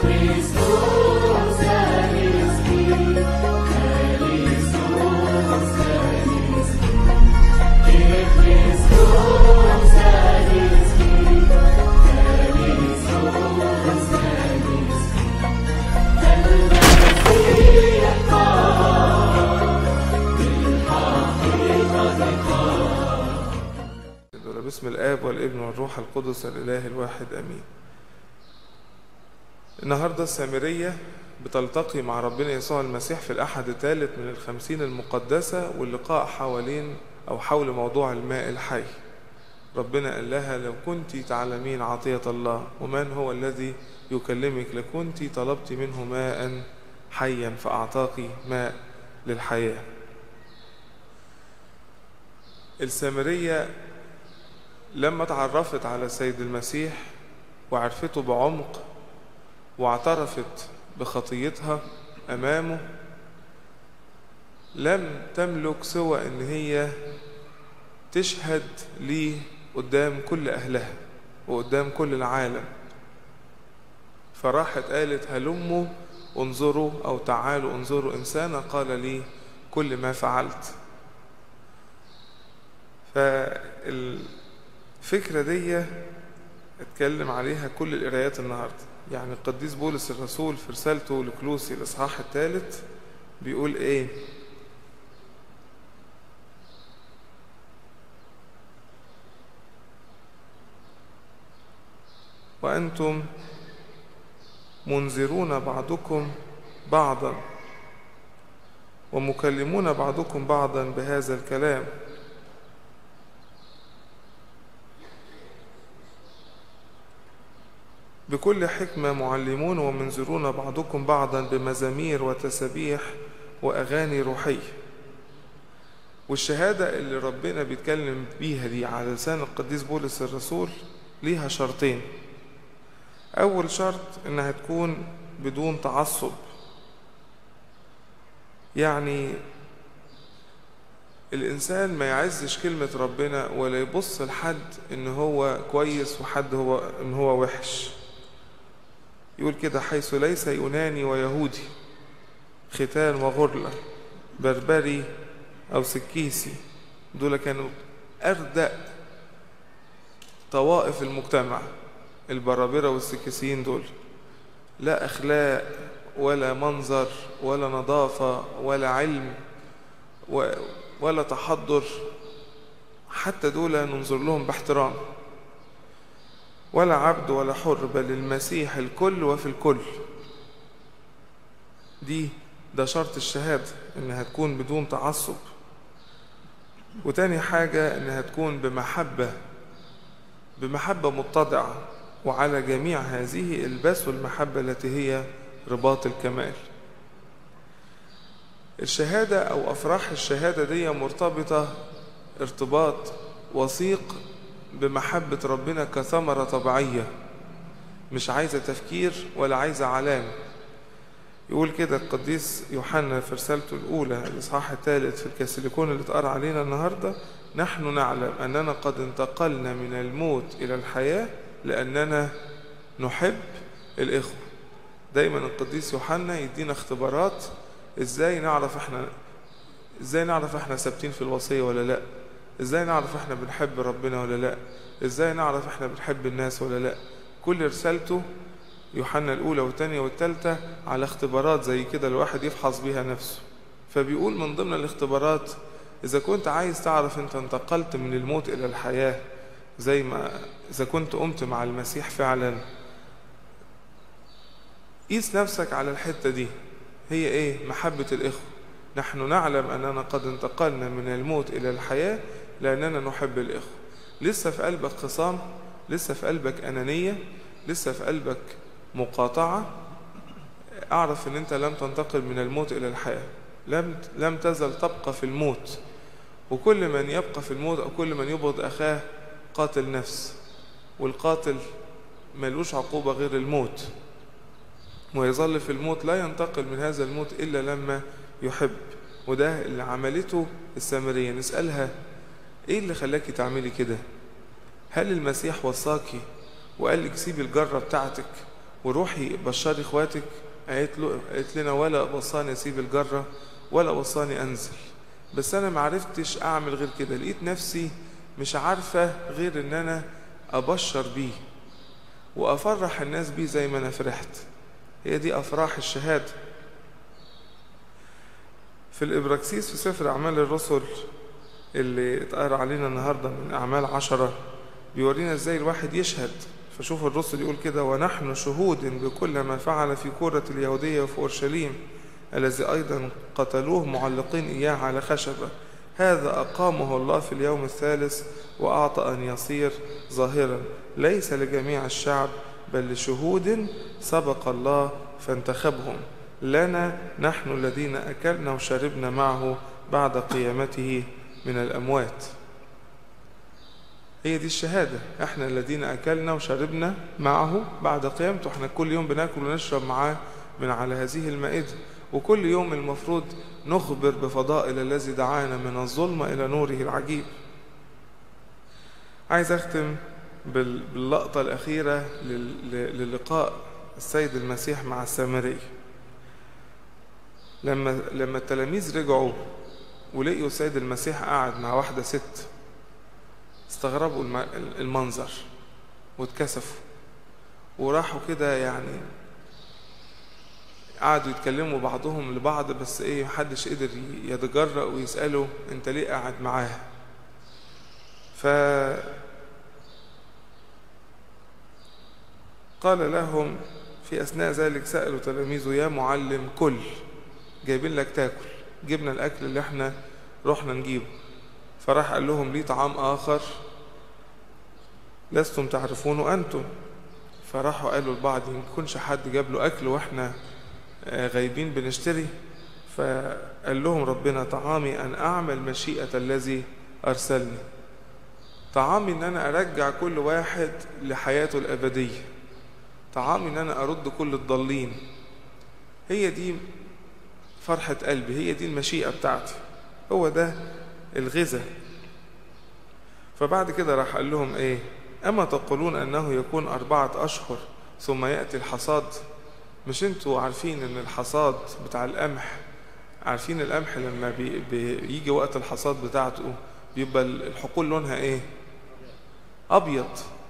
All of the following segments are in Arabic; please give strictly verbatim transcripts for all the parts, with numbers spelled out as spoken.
باسم الآب والابن والروح القدس الإله الواحد أمين. النهاردة السامرية بتلتقي مع ربنا يسوع المسيح في الأحد الثالث من الخمسين المقدسة، واللقاء حوالين أو حول موضوع الماء الحي. ربنا قال لها: لو كنت تعلمين عطية الله ومن هو الذي يكلمك لكنت طلبت منه ماء حيا فأعطاك ماء للحياة. السامرية لما تعرفت على السيد المسيح وعرفته بعمق واعترفت بخطيتها أمامه، لم تملك سوى أن هي تشهد ليه قدام كل أهلها وقدام كل العالم. فراحت قالت: هلموا انظروا أو تعالوا انظروا إنسانا قال لي كل ما فعلت. فالفكرة دي اتكلم عليها كل القرايات النهاردة. يعني القديس بولس الرسول في رسالته لكلوسي الإصحاح الثالث بيقول إيه؟ وأنتم منذرون بعضكم بعضا ومكلمون بعضكم بعضا بهذا الكلام، بكل حكمة معلمون ومنذرون بعضكم بعضا بمزامير وتسبيح وأغاني روحية. والشهادة اللي ربنا بيتكلم بيها دي على لسان القديس بولس الرسول ليها شرطين. أول شرط إنها تكون بدون تعصب، يعني الإنسان ما يعزش كلمة ربنا ولا يبص لحد إن هو كويس وحد هو إن هو وحش. يقول كده: حيث ليس يوناني ويهودي، ختان وغرلة، بربري أو سكيسي. دول كانوا أردأ طوائف المجتمع، البرابرة والسكيسيين دول لا أخلاق ولا منظر ولا نظافة ولا علم ولا تحضر، حتى دول ننظر لهم باحترام. ولا عبد ولا حر، بل المسيح الكل وفي الكل. دي ده شرط الشهادة، إنها تكون بدون تعصب. وتاني حاجة إنها تكون بمحبة بمحبة متضعة، وعلى جميع هذه البسوا المحبة التي هي رباط الكمال. الشهادة أو أفراح الشهادة دي مرتبطة ارتباط وثيق بمحبة ربنا كثمرة طبيعية، مش عايزة تفكير ولا عايزة علامة. يقول كده القديس يوحنا في رسالته الأولى الإصحاح الثالث في الكاسيليكون اللي اتقرأ علينا النهاردة: نحن نعلم أننا قد انتقلنا من الموت إلى الحياة لأننا نحب الإخوة. دايما القديس يوحنا يدينا اختبارات ازاي نعرف احنا ازاي نعرف احنا ثابتين في الوصية ولا لا، ازاي نعرف احنا بنحب ربنا ولا لا، ازاي نعرف احنا بنحب الناس ولا لا. كل رسالته يوحنا الأولى والثانية والثالثة على اختبارات زي كده الواحد يفحص بيها نفسه. فبيقول من ضمن الاختبارات: إذا كنت عايز تعرف أنت انتقلت من الموت إلى الحياة، زي ما إذا كنت قمت مع المسيح فعلا، قيس نفسك على الحتة دي. هي إيه؟ محبة الإخوة. نحن نعلم أننا قد انتقلنا من الموت إلى الحياة لأننا نحب الإخوة. لسه في قلبك خصام، لسه في قلبك أنانية، لسه في قلبك مقاطعة، أعرف أن أنت لم تنتقل من الموت إلى الحياة، لم لم تزل تبقى في الموت. وكل من يبقى في الموت أو كل من يبغض أخاه قاتل نفس، والقاتل ملوش عقوبة غير الموت، ويظل في الموت لا ينتقل من هذا الموت إلا لما يحب. وده اللي عملته السامرية. نسألها: إيه اللي خلاكي تعملي كده؟ هل المسيح وصاكي وقال لك سيبي الجرة بتاعتك وروحي بشري اخواتك. قالت له قالت لنا ولا وصاني اسيب الجرة ولا وصاني انزل، بس انا معرفتش اعمل غير كده. لقيت نفسي مش عارفة غير ان انا ابشر بيه وافرح الناس بيه زي ما انا فرحت. هي دي افراح الشهادة. في الابراكسيس في سفر اعمال الرسل اللي اتقرأ علينا النهاردة من اعمال عشرة بيورينا ازاي الواحد يشهد. فشوف الرسل يقول كده: ونحن شهود بكل ما فعل في كرة اليهودية وفي أورشليم الذي أيضا قتلوه معلقين إياه على خشبة، هذا أقامه الله في اليوم الثالث وأعطى أن يصير ظاهرا ليس لجميع الشعب بل لشهود سبق الله فانتخبهم لنا نحن الذين أكلنا وشربنا معه بعد قيامته من الأموات. هي دي الشهادة، احنا الذين أكلنا وشربنا معه بعد قيامته. احنا كل يوم بناكل ونشرب معاه من على هذه المائدة، وكل يوم المفروض نخبر بفضائل الذي دعانا من الظلمة إلى نوره العجيب. عايز أختم باللقطة الأخيرة للقاء السيد المسيح مع السامري. لما لما التلاميذ رجعوا ولقيوا السيد المسيح قاعد مع واحدة ست، استغربوا المنظر واتكسفوا وراحوا كده، يعني قعدوا يتكلموا بعضهم لبعض، بس ايه محدش قدر يتجرأ ويسأله انت ليه قاعد معاها. ف قال لهم في أثناء ذلك سألوا تلاميذه: يا معلم كل، جايبين لك تاكل، جبنا الأكل اللي احنا رحنا نجيبه. فراح قال لهم: لي طعام آخر لستم تعرفونه أنتم. فراحوا قالوا لبعض: يمكنش حد جاب له أكل وإحنا غايبين بنشتري. فقال لهم ربنا: طعامي أن أعمل مشيئة الذي أرسلني. طعامي أن أنا أرجع كل واحد لحياته الأبدية. طعامي أن أنا أرد كل الضالين. هي دي فرحة قلبي، هي دي المشيئة بتاعتي، هو ده الغذاء. فبعد كده راح قال لهم ايه: اما تقولون انه يكون اربعة اشهر ثم يأتي الحصاد؟ مش انتوا عارفين ان الحصاد بتاع القمح، عارفين القمح لما بي بيجي وقت الحصاد بتاعته بيبقى الحقول لونها ايه؟ ابيض.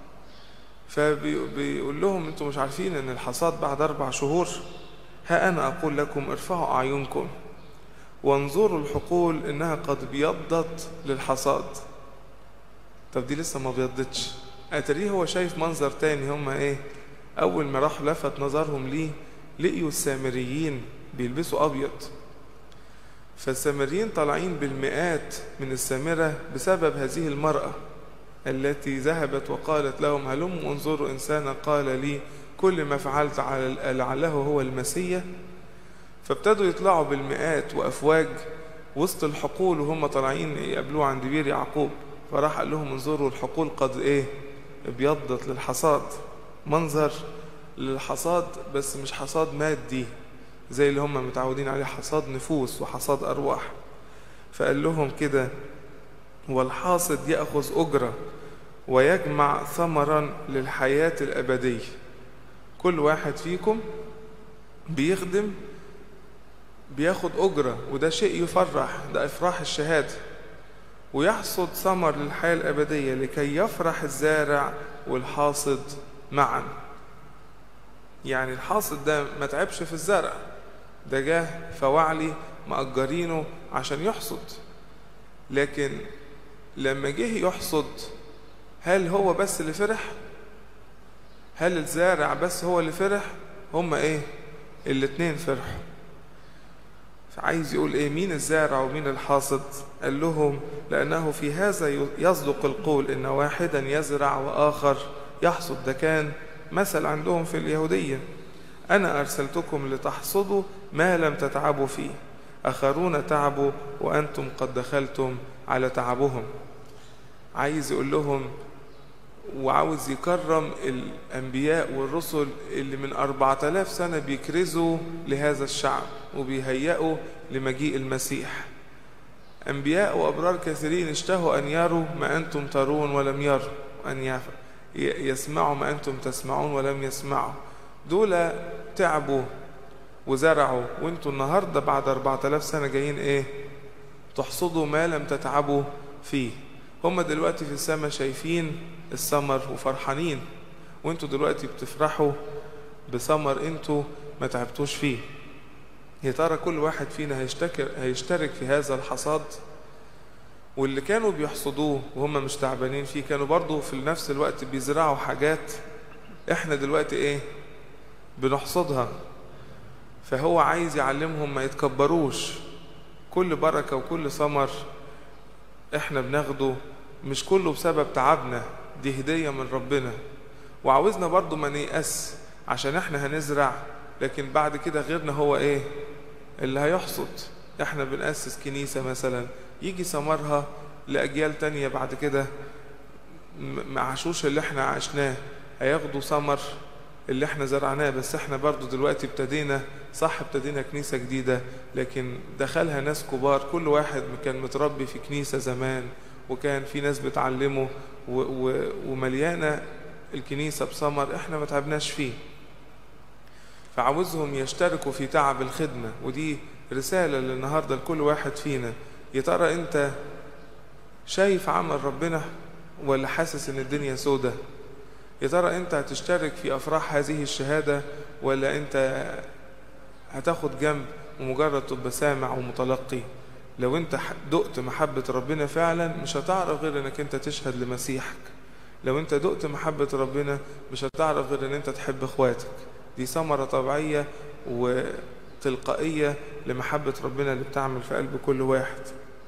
فبيقول لهم انتوا مش عارفين ان الحصاد بعد اربع شهور؟ ها انا اقول لكم ارفعوا اعينكم وانظروا الحقول انها قد بيضت للحصاد. طب دي لسه ما بيضتش. اتريه هو شايف منظر تاني. هم ايه؟ اول ما راح لفت نظرهم ليه لقيوا السامريين بيلبسوا ابيض. فالسامريين طالعين بالمئات من السامرة بسبب هذه المرأة التي ذهبت وقالت لهم: هلموا انظروا إنسانا قال لي كل ما فعلت لعله هو المسيح. فابتدوا يطلعوا بالمئات وأفواج وسط الحقول وهم طالعين يقابلوه عند بير يعقوب. فراح قال لهم: انظروا الحقول قد ايه؟ ابيضت للحصاد. منظر للحصاد، بس مش حصاد مادي زي اللي هم متعودين عليه، حصاد نفوس وحصاد أرواح. فقال لهم كده: والحاصد يأخذ أجرة ويجمع ثمرا للحياة الأبدية. كل واحد فيكم بيخدم بياخد أجرة، وده شيء يفرح، ده إفراح الشهادة. ويحصد ثمر للحياة الأبدية لكي يفرح الزارع والحاصد معا. يعني الحاصد ده ما تعبش في الزرع، ده جاه فوعلي مأجرينه عشان يحصد. لكن لما جه يحصد، هل هو بس اللي فرح؟ هل الزارع بس هو اللي فرح؟ هما ايه؟ الاتنين فرحوا. فعايز يقول ايه؟ مين الزارع ومين الحاصد؟ قال لهم: لأنه في هذا يصدق القول إن واحدا يزرع وآخر يحصد. ده كان مثل عندهم في اليهودية: أنا أرسلتكم لتحصدوا ما لم تتعبوا فيه، آخرون تعبوا وأنتم قد دخلتم على تعبهم. عايز يقول لهم وعاوز يكرم الأنبياء والرسل اللي من أربعة آلاف سنة بيكرزوا لهذا الشعب وبيهيئوا لمجيء المسيح. أنبياء وأبرار كثيرين اشتهوا أن يروا ما أنتم ترون ولم يروا، أن يسمعوا ما أنتم تسمعون ولم يسمعوا، دول تعبوا وزرعوا، وانتوا النهاردة بعد أربعة آلاف سنة جايين ايه؟ تحصدوا ما لم تتعبوا فيه. هم دلوقتي في السماء شايفين الثمر وفرحانين، وانتوا دلوقتي بتفرحوا بثمر انتوا ما تعبتوش فيه. يا ترى كل واحد فينا هيشتكر هيشترك في هذا الحصاد؟ واللي كانوا بيحصدوه وهم مش تعبانين فيه كانوا برضو في نفس الوقت بيزرعوا حاجات احنا دلوقتي ايه؟ بنحصدها. فهو عايز يعلمهم ما يتكبروش. كل بركة وكل ثمر احنا بناخده مش كله بسبب تعبنا، دي هدية من ربنا. وعاوزنا برضو ما نيأس عشان احنا هنزرع، لكن بعد كده غيرنا هو ايه اللي هيحصد. احنا بنأسس كنيسة مثلا، يجي ثمرها لأجيال تانية بعد كده ما عاشوش اللي احنا عشناه، هياخدوا ثمر اللي احنا زرعناه. بس احنا برضو دلوقتي ابتدينا، صح ابتدينا كنيسة جديدة، لكن دخلها ناس كبار، كل واحد كان متربي في كنيسة زمان وكان في ناس بتعلمه و و ومليانة الكنيسة بثمر احنا ما تعبناش فيه. فعاوزهم يشتركوا في تعب الخدمة، ودي رسالة للنهاردة لكل واحد فينا. يا ترى انت شايف عمل ربنا ولا حاسس ان الدنيا سودة؟ يا ترى انت هتشترك في افراح هذه الشهادة ولا انت هتاخد جنب ومجرد تبقى سامع ومتلقي؟ لو انت دقت محبة ربنا فعلا مش هتعرف غير انك انت تشهد لمسيحك. لو انت دقت محبة ربنا مش هتعرف غير ان انت تحب اخواتك. دي ثمرة طبيعية وتلقائية لمحبة ربنا اللي بتعمل في قلب كل واحد.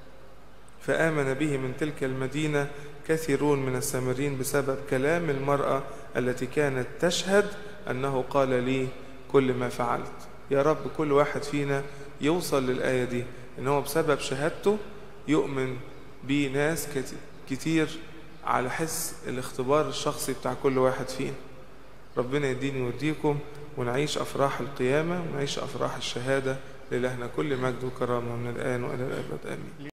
فآمن به من تلك المدينة كثيرون من السامريين بسبب كلام المرأة التي كانت تشهد أنه قال لي كل ما فعلت. يا رب كل واحد فينا يوصل للآية دي، إن هو بسبب شهادته يؤمن بيه ناس كتير على حس الاختبار الشخصي بتاع كل واحد فينا. ربنا يديني ويديكم ونعيش أفراح القيامة ونعيش أفراح الشهادة. لإلهنا كل مجد وكرامة من الآن وإلى الأبد آمين.